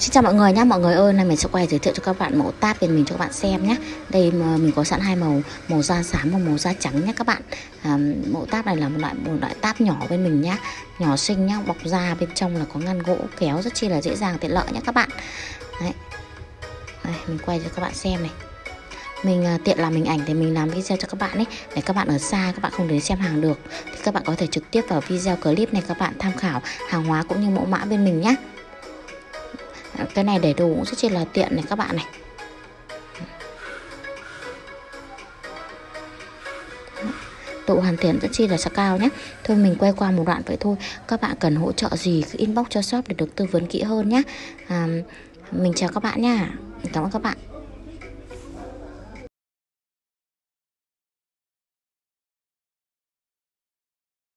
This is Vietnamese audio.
Xin chào mọi người nhé. Mọi người ơi, nay mình sẽ quay giới thiệu cho các bạn mẫu tab bên mình cho các bạn xem nhé. Đây mà mình có sẵn hai màu, màu da xám và màu da trắng nhé các bạn. Mẫu tab này là một loại tab nhỏ bên mình nhé, nhỏ xinh nhá, bọc da bên trong là có ngăn gỗ kéo rất chi là dễ dàng tiện lợi nhé các bạn. Đấy. Đây, mình quay cho các bạn xem này. Mình tiện làm hình ảnh thì mình làm video cho các bạn ấy, để các bạn ở xa các bạn không đến xem hàng được thì các bạn có thể trực tiếp vào video clip này các bạn tham khảo hàng hóa cũng như mẫu mã bên mình nhé. Cái này để đồ cũng rất là tiện này các bạn này. Độ hoàn thiện rất chi là cao nhé. Thôi mình quay qua một đoạn vậy thôi. Các bạn cần hỗ trợ gì cứ inbox cho shop để được tư vấn kỹ hơn nhé. Mình chào các bạn nha. Cảm ơn các bạn.